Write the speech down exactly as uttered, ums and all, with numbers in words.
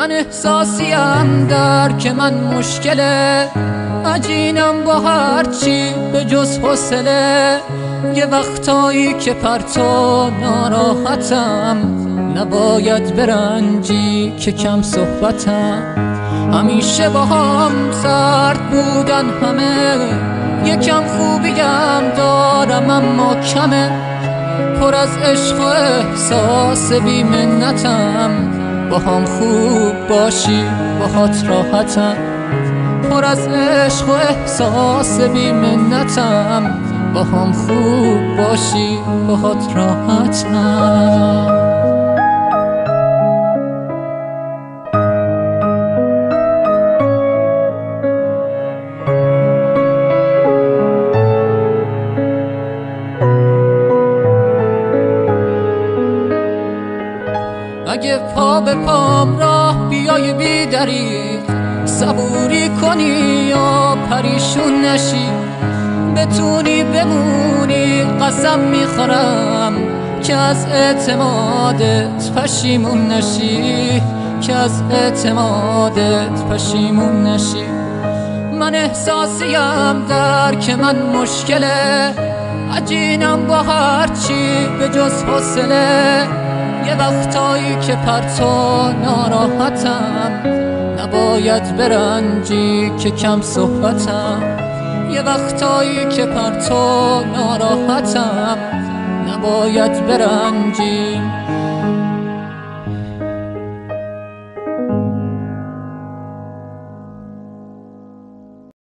من احساسیم در که من مشکله، عجینم با هرچی به جز حوصله. یه وقتایی که پرتو ناراحتم، نباید برنجی که کم صحبتم. همیشه با هم سرد بودن همه، یکم خوبیم دارم اما کمه. پر از عشق و احساس بی منتم، با هم خوب باشی باهات راحتم. پر از عشق و احساس بی منتم، با هم خوب باشی باهات راحتم. اگه پا به پام راه بیای بی دریغ، صبوری کنی یا پریشون نشی. بتونی بمونی قسم میخورم که از اعتمادت پشیمون نشی، که از اعتمادت پشیمون نشی. من احساسیم در که من مشکله، عجینم با هرچی به جز حوصله. یه وقتایی که پرتو ناراحتم، نباید برنجی که کم صحبتم. یه وقتایی که پرتو ناراحتم، نباید برنجی